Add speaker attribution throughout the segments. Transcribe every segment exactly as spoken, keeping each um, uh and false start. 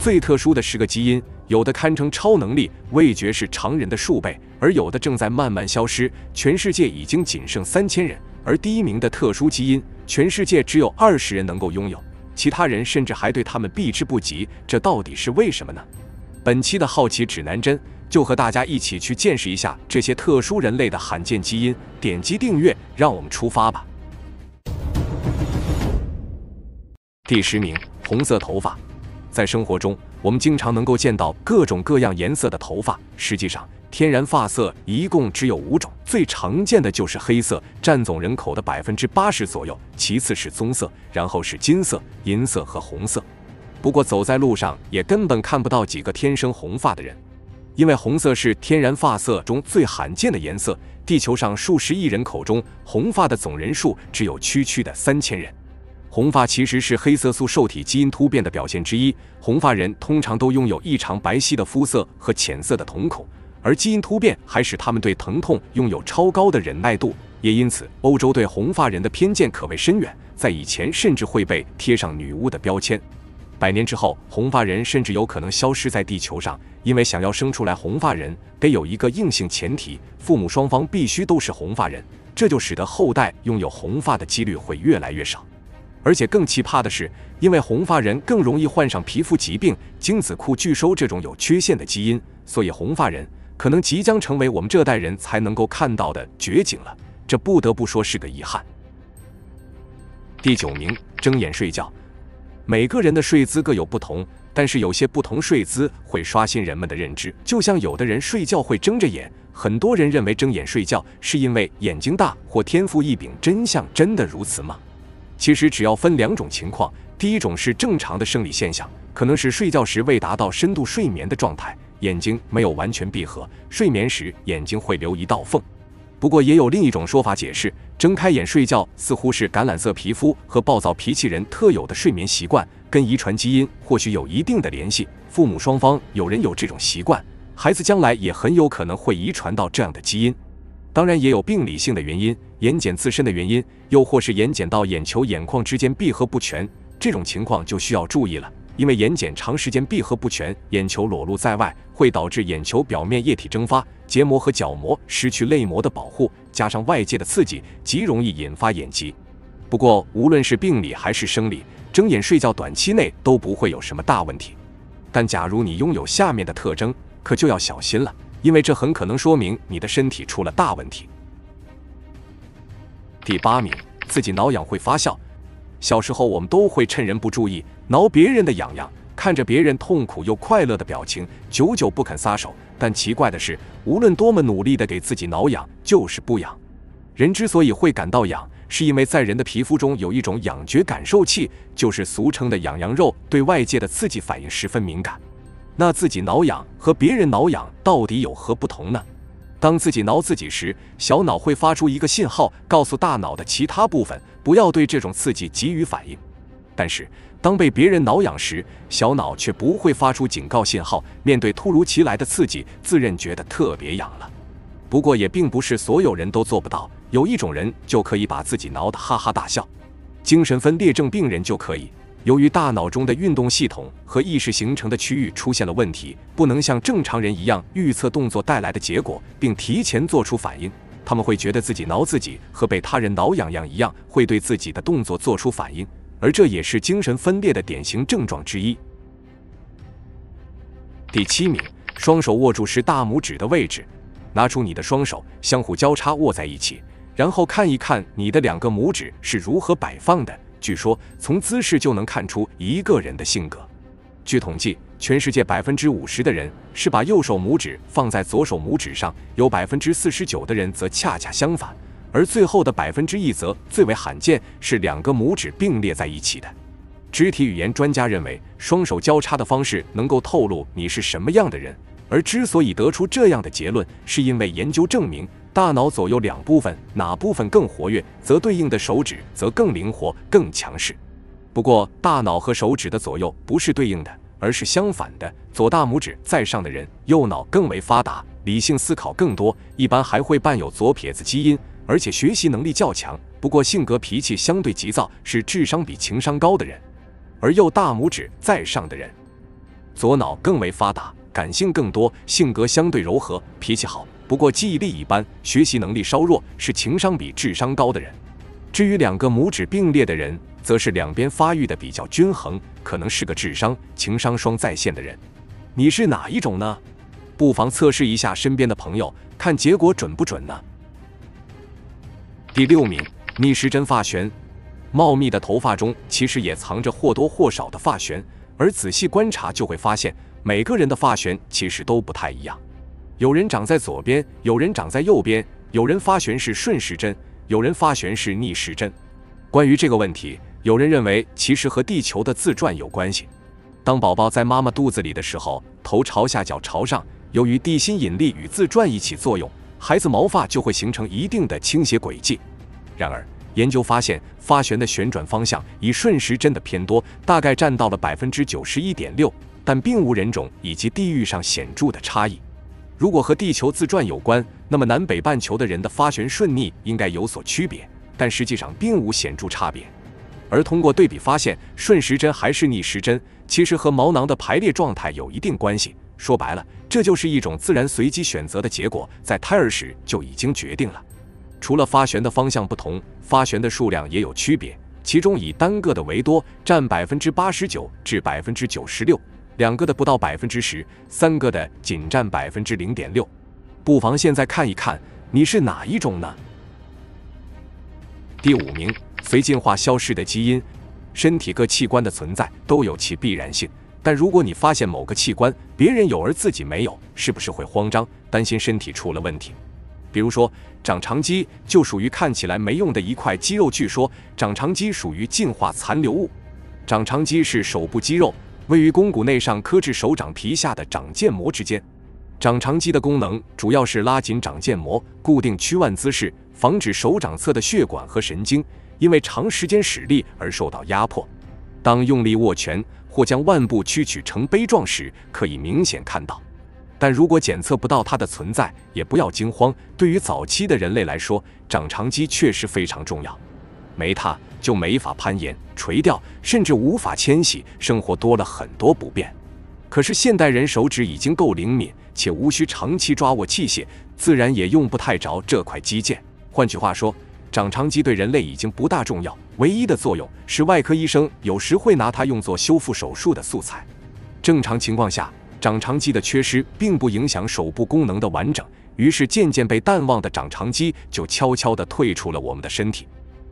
Speaker 1: 最特殊的十个基因，有的堪称超能力，味觉是常人的数倍，而有的正在慢慢消失。全世界已经仅剩三千人，而第一名的特殊基因，全世界只有二十人能够拥有，其他人甚至还对他们避之不及。这到底是为什么呢？本期的好奇指南针就和大家一起去见识一下这些特殊人类的罕见基因。点击订阅，让我们出发吧。第十名，红色头发。在生活中，我们经常能够见到各种各样颜色的头发。实际上，天然发色一共只有五种，最常见的就是黑色，占总人口的百分之八十左右；其次是棕色，然后是金色、银色和红色。不过，走在路上也根本看不到几个天生红发的人，因为红色是天然发色中最罕见的颜色。地球上数十亿人口中，红发的总人数只有区区的三千人。红发其实是黑色素受体基因突变的表现之一。红发人通常都拥有异常白皙的肤色和浅色的瞳孔，而基因突变还使他们对疼痛拥有超高的忍耐度。也因此，欧洲对红发人的偏见可谓深远，在以前甚至会被贴上女巫的标签。百年之后，红发人甚至有可能消失在地球上，因为想要生出来红发人，得有一个硬性前提：父母双方必须都是红发人，这就使得后代拥有红发的几率会越来越少。而且更奇葩的是，因为红发人更容易患上皮肤疾病，精子库拒收这种有缺陷的基因，所以红发人可能即将成为我们这代人才能够看到的绝景了。这不得不说是个遗憾。第九名，睁眼睡觉。每个人的睡姿各有不同，但是有些不同睡姿会刷新人们的认知。就像有的人睡觉会睁着眼，很多人认为睁眼睡觉是因为眼睛大或天赋异禀，真相真的如此吗？其实只要分两种情况，第一种是正常的生理现象，可能是睡觉时未达到深度睡眠的状态，眼睛没有完全闭合，睡眠时眼睛会留一道缝。不过也有另一种说法解释，睁开眼睡觉似乎是橄榄色皮肤和暴躁脾气人特有的睡眠习惯，跟遗传基因或许有一定的联系。父母双方有人有这种习惯，孩子将来也很有可能会遗传到这样的基因。当然也有病理性的原因，眼睑自身的原因，又或是眼睑到眼球眼眶之间闭合不全，这种情况就需要注意了。因为眼睑长时间闭合不全，眼球裸露在外，会导致眼球表面液体蒸发，结膜和角膜失去泪膜的保护，加上外界的刺激，极容易引发眼疾。不过无论是病理还是生理，睁眼睡觉短期内都不会有什么大问题。但假如你拥有下面的特征，可就要小心了，因为这很可能说明你的身体出了大问题。第八名，自己挠痒会发笑。小时候我们都会趁人不注意挠别人的痒痒，看着别人痛苦又快乐的表情，久久不肯撒手。但奇怪的是，无论多么努力地给自己挠痒，就是不痒。人之所以会感到痒，是因为在人的皮肤中有一种痒觉感受器，就是俗称的痒痒肉，对外界的刺激反应十分敏感。那自己挠痒和别人挠痒到底有何不同呢？当自己挠自己时，小脑会发出一个信号，告诉大脑的其他部分不要对这种刺激给予反应。但是当被别人挠痒时，小脑却不会发出警告信号，面对突如其来的刺激，自认觉得特别痒了。不过也并不是所有人都做不到，有一种人就可以把自己挠得哈哈大笑，精神分裂症病人就可以。由于大脑中的运动系统和意识形成的区域出现了问题，不能像正常人一样预测动作带来的结果，并提前做出反应。他们会觉得自己挠自己和被他人挠痒痒一样，会对自己的动作做出反应，而这也是精神分裂的典型症状之一。第七名，双手握住时大拇指的位置。拿出你的双手，相互交叉握在一起，然后看一看你的两个拇指是如何摆放的。据说从姿势就能看出一个人的性格。据统计，全世界百分之五十的人是把右手拇指放在左手拇指上，有百分之四十九的人则恰恰相反，而最后的百分之一则最为罕见，是两个拇指并列在一起的。肢体语言专家认为，双手交叉的方式能够透露你是什么样的人，而之所以得出这样的结论，是因为研究证明，大脑左右两部分哪部分更活跃，则对应的手指则更灵活、更强势。不过，大脑和手指的左右不是对应的，而是相反的。左大拇指在上的人，右脑更为发达，理性思考更多，一般还会伴有左撇子基因，而且学习能力较强。不过，性格脾气相对急躁，是智商比情商高的人。而右大拇指在上的人， 左脑更为发达，感性更多，性格相对柔和，脾气好，不过记忆力一般，学习能力稍弱，是情商比智商高的人。至于两个拇指并列的人，则是两边发育的比较均衡，可能是个智商、情商双在线的人。你是哪一种呢？不妨测试一下身边的朋友，看结果准不准呢？第六名，逆时针发旋。茂密的头发中其实也藏着或多或少的发旋，而仔细观察就会发现，每个人的发旋其实都不太一样。有人长在左边，有人长在右边，有人发旋是顺时针，有人发旋是逆时针。关于这个问题，有人认为其实和地球的自转有关系。当宝宝在妈妈肚子里的时候，头朝下脚朝上，由于地心引力与自转一起作用，孩子毛发就会形成一定的倾斜轨迹。然而研究发现，发旋的旋转方向以顺时针的偏多，大概占到了 百分之九十一点六， 但并无人种以及地域上显著的差异。如果和地球自转有关，那么南北半球的人的发旋顺逆应该有所区别，但实际上并无显著差别。而通过对比发现，顺时针还是逆时针，其实和毛囊的排列状态有一定关系。说白了，这就是一种自然随机选择的结果，在胎儿时就已经决定了。除了发旋的方向不同，发旋的数量也有区别，其中以单个的为多，占 百分之八十九 至 百分之九十六， 两个的不到 百分之十， 三个的仅占 百分之零点六。 不妨现在看一看你是哪一种呢？第五名，随进化消失的基因。身体各器官的存在都有其必然性，但如果你发现某个器官别人有而自己没有，是不是会慌张，担心身体出了问题？比如说长长肌就属于看起来没用的一块肌肉，据说长长肌属于进化残留物。长长肌是手部肌肉，位于肱骨内上髁至手掌皮下的掌腱膜之间。长长肌的功能主要是拉紧掌腱膜，固定屈腕姿势，防止手掌侧的血管和神经因为长时间使力而受到压迫。当用力握拳或将腕部屈曲成杯状时，可以明显看到。但如果检测不到它的存在，也不要惊慌。对于早期的人类来说，长长肌确实非常重要，没它就没法攀岩、垂钓，甚至无法迁徙，生活多了很多不便。可是现代人手指已经够灵敏，且无需长期抓握器械，自然也用不太着这块肌腱。换句话说，长长肌对人类已经不大重要，唯一的作用是外科医生有时会拿它用作修复手术的素材。正常情况下，长长肌的缺失并不影响手部功能的完整，于是渐渐被淡忘的长长肌就悄悄地退出了我们的身体。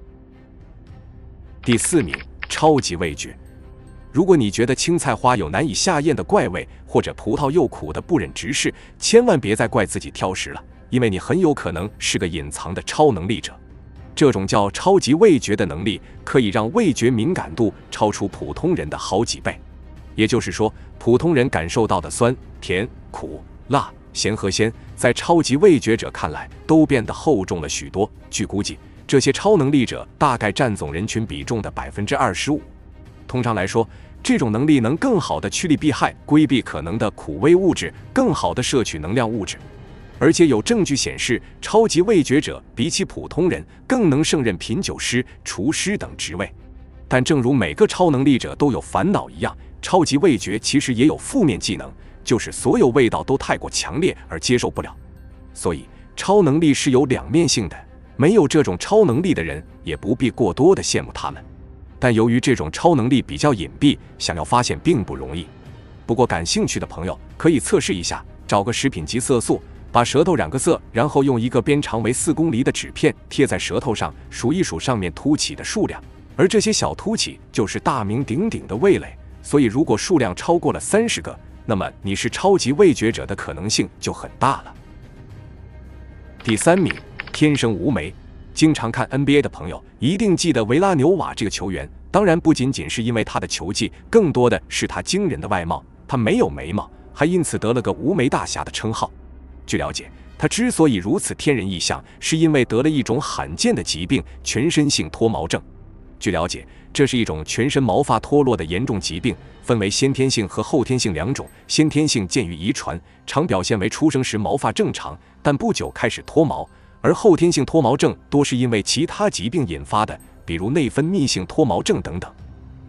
Speaker 1: 第四名，超级味觉。如果你觉得青菜花有难以下咽的怪味，或者葡萄又苦的不忍直视，千万别再怪自己挑食了，因为你很有可能是个隐藏的超能力者。这种叫超级味觉的能力，可以让味觉敏感度超出普通人的好几倍。也就是说，普通人感受到的酸、甜、苦、辣、咸和鲜，在超级味觉者看来都变得厚重了许多。据估计，这些超能力者大概占总人群比重的 百分之二十五。通常来说，这种能力能更好地趋利避害，规避可能的苦味物质，更好地摄取能量物质。而且有证据显示，超级味觉者比起普通人更能胜任品酒师、厨师等职位。但正如每个超能力者都有烦恼一样，超级味觉其实也有负面技能，就是所有味道都太过强烈而接受不了。所以超能力是有两面性的，没有这种超能力的人也不必过多的羡慕他们。但由于这种超能力比较隐蔽，想要发现并不容易。不过感兴趣的朋友可以测试一下，找个食品级色素，把舌头染个色，然后用一个边长为四公厘的纸片贴在舌头上，数一数上面凸起的数量，而这些小凸起就是大名鼎鼎的味蕾。所以如果数量超过了三十个，那么你是超级味觉者的可能性就很大了。第三名，天生无眉。经常看 N B A 的朋友一定记得维拉纽瓦这个球员，当然不仅仅是因为他的球技，更多的是他惊人的外貌。他没有眉毛，还因此得了个无眉大侠的称号。据了解，他之所以如此天人异象，是因为得了一种罕见的疾病——全身性脱毛症。据了解，这是一种全身毛发脱落的严重疾病，分为先天性和后天性两种。先天性见于遗传，常表现为出生时毛发正常，但不久开始脱毛；而后天性脱毛症多是因为其他疾病引发的，比如内分泌性脱毛症等等。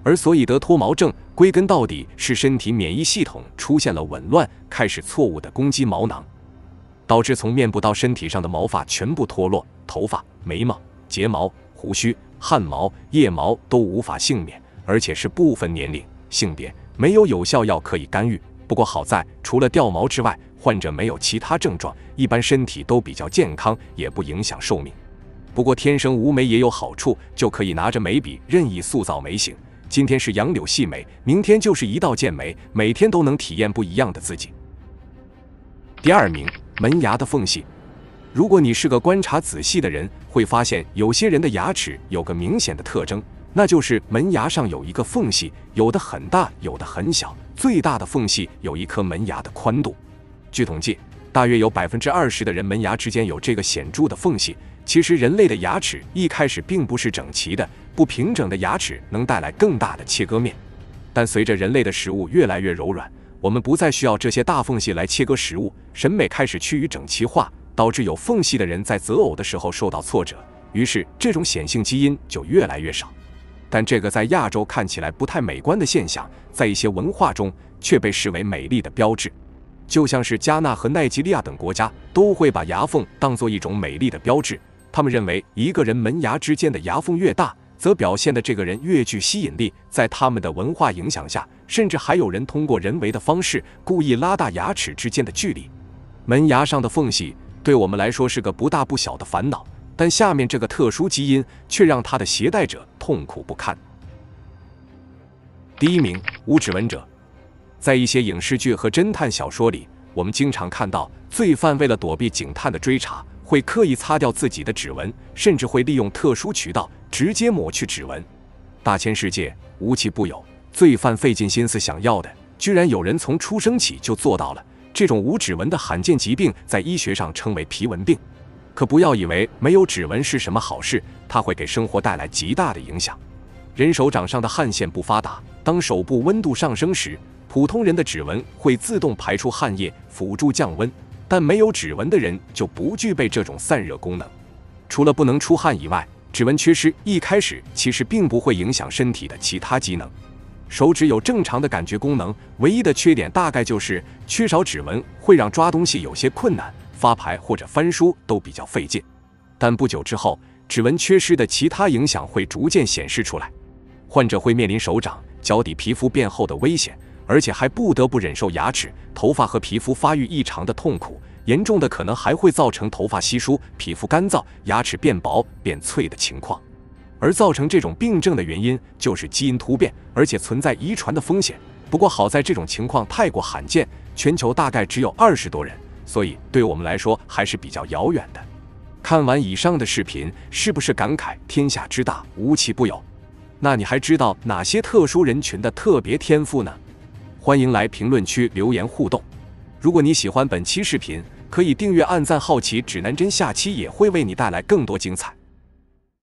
Speaker 1: 而所以得脱毛症，归根到底是身体免疫系统出现了紊乱，开始错误的攻击毛囊，导致从面部到身体上的毛发全部脱落，头发、眉毛、睫毛、胡须、汗毛、腋毛都无法幸免，而且是部分年龄、性别没有有效药可以干预。不过好在，除了掉毛之外，患者没有其他症状，一般身体都比较健康，也不影响寿命。不过天生无眉也有好处，就可以拿着眉笔任意塑造眉形。今天是杨柳细眉，明天就是一道剑眉，每天都能体验不一样的自己。第二名，门牙的缝隙。如果你是个观察仔细的人，会发现有些人的牙齿有个明显的特征，那就是门牙上有一个缝隙，有的很大，有的很小，最大的缝隙有一颗门牙的宽度。据统计，大约有 百分之二十 的人门牙之间有这个显著的缝隙。其实人类的牙齿一开始并不是整齐的，不平整的牙齿能带来更大的切割面。但随着人类的食物越来越柔软，我们不再需要这些大缝隙来切割食物，审美开始趋于整齐化，导致有缝隙的人在择偶的时候受到挫折，于是这种显性基因就越来越少。但这个在亚洲看起来不太美观的现象，在一些文化中却被视为美丽的标志。就像是加纳和奈及利亚等国家都会把牙缝当作一种美丽的标志，他们认为一个人门牙之间的牙缝越大，则表现的这个人越具吸引力。在他们的文化影响下，甚至还有人通过人为的方式故意拉大牙齿之间的距离。门牙上的缝隙对我们来说是个不大不小的烦恼，但下面这个特殊基因却让它的携带者痛苦不堪。第一名，无指纹者。在一些影视剧和侦探小说里，我们经常看到罪犯为了躲避警探的追查，会刻意擦掉自己的指纹，甚至会利用特殊渠道直接抹去指纹。大千世界无奇不有，罪犯费尽心思想要的，居然有人从出生起就做到了。这种无指纹的罕见疾病在医学上称为皮纹病。可不要以为没有指纹是什么好事，它会给生活带来极大的影响。人手掌上的汗腺不发达，当手部温度上升时，普通人的指纹会自动排出汗液，辅助降温，但没有指纹的人就不具备这种散热功能。除了不能出汗以外，指纹缺失一开始其实并不会影响身体的其他机能。手指有正常的感觉功能，唯一的缺点大概就是缺少指纹会让抓东西有些困难，发牌或者翻书都比较费劲。但不久之后，指纹缺失的其他影响会逐渐显示出来，患者会面临手掌、脚底皮肤变厚的危险，而且还不得不忍受牙齿、头发和皮肤发育异常的痛苦，严重的可能还会造成头发稀疏、皮肤干燥、牙齿变薄、变脆的情况。而造成这种病症的原因就是基因突变，而且存在遗传的风险。不过好在这种情况太过罕见，全球大概只有二十多人，所以对我们来说还是比较遥远的。看完以上的视频，是不是感慨天下之大，无奇不有？那你还知道哪些特殊人群的特别天赋呢？欢迎来评论区留言互动。如果你喜欢本期视频，可以订阅、按赞。好奇指南针下期也会为你带来更多精彩。